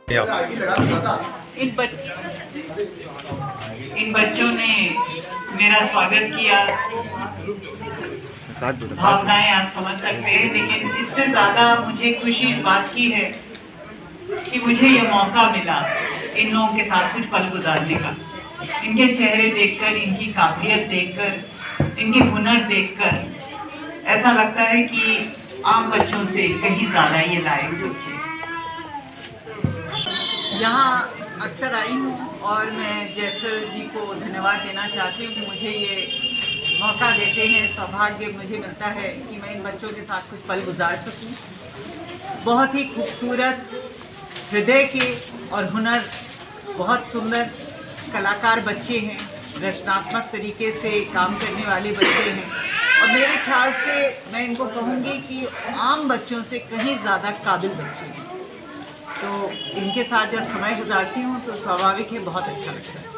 इन बच्चों ने मेरा स्वागत किया। भावनाएं आप समझ सकते हैं, लेकिन इससे ज़्यादा मुझे खुशी इस बात की है कि मुझे ये मौका मिला इन लोगों के साथ कुछ पल गुजारने का। इनके चेहरे देखकर, इनकी काबिलियत देखकर, इनकी हुनर देखकर ऐसा लगता है कि आम बच्चों से कहीं ज़्यादा ये लायक बच्चे। यहाँ अक्सर आई हूँ और मैं जैसल जी को धन्यवाद देना चाहती हूँ कि मुझे ये मौका देते हैं, सौभाग्य मुझे मिलता है कि मैं इन बच्चों के साथ कुछ पल गुजार सकूँ। बहुत ही खूबसूरत हृदय के और हुनर, बहुत सुंदर कलाकार बच्चे हैं, रचनात्मक तरीके से काम करने वाले बच्चे हैं और मेरे ख्याल से मैं इनको कहूँगी कि आम बच्चों से कहीं ज़्यादा काबिल बच्चे हैं। तो इनके साथ जब समय गुजारती हूँ तो स्वाभाविक है बहुत अच्छा लगता है।